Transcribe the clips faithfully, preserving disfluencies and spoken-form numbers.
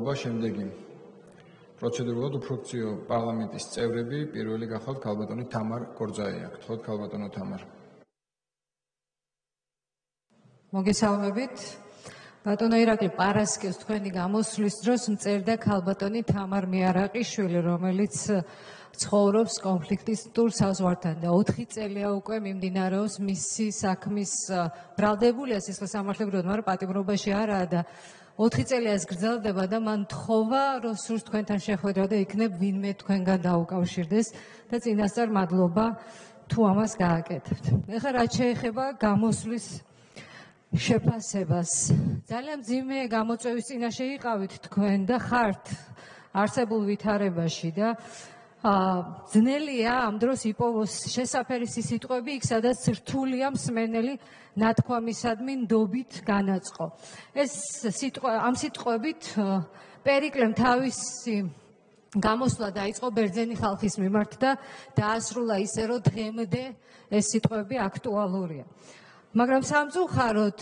უნდობლობა შემდეგი. პროცედურულად უფროქციო პარლამენტის წევრები პირველი გახავთ ქალბატონი თამარ კორძაია. გთხოვთ ქალბატონო თამარ. მოგესალმებით. ბატონო ირაკლი პარასკევს თქვენი გამოსვლის დროს მწერდა ქალბატონი თამარ მეარაყიშვილი, რომელიც ცხოვრობს კონფლიქტის მტურ საზღვართან და ოთხი წელია უკვე მიმდინარეობს მისი საქმის ბრალდებულია სისხლისამართლებრივად, მაგრამ პატიმრობაში არაა და ოთხი წელია ეს გრძელდება და მან თხოვა, რომ სურს თქვენთან შეხვედრა და იქნებ ვინმე თქვენგან დაუკავშირდეს და წინასწარ მადლობა თუ ამას გააკეთებთ. ეხლა რაც შეეხება გამოსვლის შეფასებას. ძალიან მძიმე გამოწვევის წინაშე იყავით თქვენ და ხართ არსებულ ვითარებაში და ძნელია ამ დროს იპოვოს შესაფერისი სიტყვები იქ, სადაც რთულია მსმენელი ნათქვამისადმი ნდობით განაწყო. ეს სიტყვა ამ სიტყვებით პერიკლემ თავისი გამოსვლა დაიწყო ბერძენი ხალხის მიმართ და დაასრულა ისე, რომ დღემდე ეს სიტყვები აქტუალურია. მაგრამ სამწუხაროდ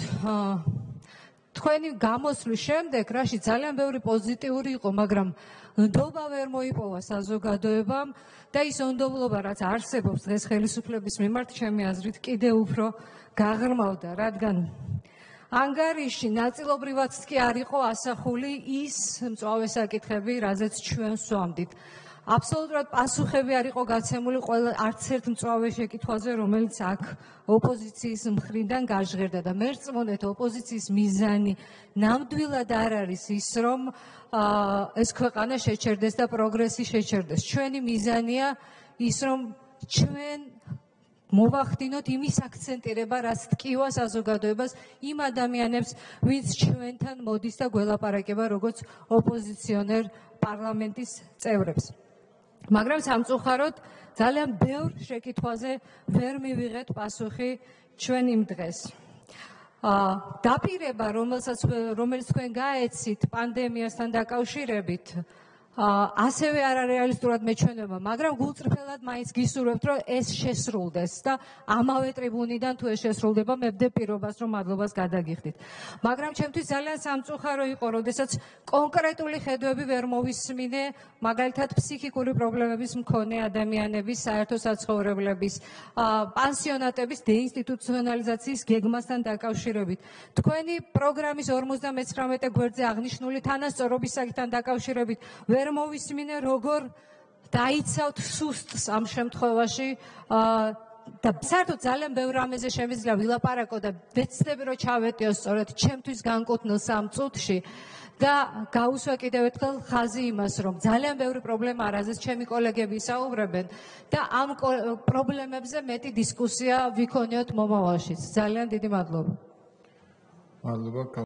თქვენი გამოსვლის შემდეგ, რაში ძალიან ბევრი პოზიტიური იყო, მაგრამ ნდობა ვერ მოიპოვა საზოგადოებამ და ის უნდობლობა, რაც არსებობს დღეს ხელისუფლების მიმართ, ჩემი აზრით, კიდევ უფრო გაღრმავდა, რადგან ანგარიში ნაწილობრივად კი არ იყო ასახული ის მწვავე საკითხები, რაზეც ჩვენ ვსვამდით. აბსოლუტურად პასუხები არ იყო გაცემული ყველა არც ერთ მწვავე შეკითხვაზე, რომელიც აქ ოპოზიციის მხრიდან გაჟღერდა და მე რწმუნდით ოპოზიციის მიზანი ნამდვილად არ არის ის, რომ ეს ქვეყანა შეჩერდეს და პროგრესი შეჩერდეს. ჩვენი მიზანია ის, რომ ჩვენ მოვახდინოთ იმის აქცენტირება, რაც ტკივა საზოგადოებას იმ ადამიანებს, ვინც ჩვენთან მოდის და გველაპარაკება როგორც ოპოზიციონერ პარლამენტის წევრებს. მაგრამ სამწუხაროდ ძალიან ბევრ შეკითხვაზე ვერ მივიღეთ პასუხი ჩვენ იმ დღეს. დაპირება, რომელიც თქვენ გაეცით პანდემიასთან დაკავშირებით, ასევე არ არის რეალისტურად მეჩვენება, მაგრამ გულწრფელად მაინც გისურვებთ, რომ ეს შესრულდეს და ამავე ტრიბუნიდან თუ ეს შესრულდება, მე ვდებ პირობას, რომ მადლობას გადაგიხდით. მაგრამ ჩემთვის ძალიან სამწუხარო იყო, როდესაც კონკრეტული ხედვები ვერ მოვისმინე, მაგალითად ფსიქიკური პრობლემების მქონე ადამიანების, საერთო საცხოვრებლების, პანსიონატების დეინსტიტუციონალიზაციის გეგმასთან დაკავშირებით. თქვენი პროგრამის ორმოცდამეცხრამეტე გვერდზე აღნიშნული თანასწორობის საკითხთან დაკავშირებით ვერ მოვისმინე, როგორ დაიცავთ სუსტს ამ შემთხვევაში და საერთოდ ძალიან ბევრ რამეზე შემიძლია ვილაპარაკო და ვეცდები, რომ ჩავეტიო სწორედ ჩემთვის განკუთვნილ სამ წუთში და გაუსვა კიდევ ერთხელ ხაზი იმას, რომ ძალიან ბევრი პრობლემა, რაზეც ჩემი კოლეგები ისაუბრებენ და ამ პრობლემებზე მეტი დისკუსია ვიქონიოთ მომავალშიც. ძალიან დიდი მადლობა. მადლობა.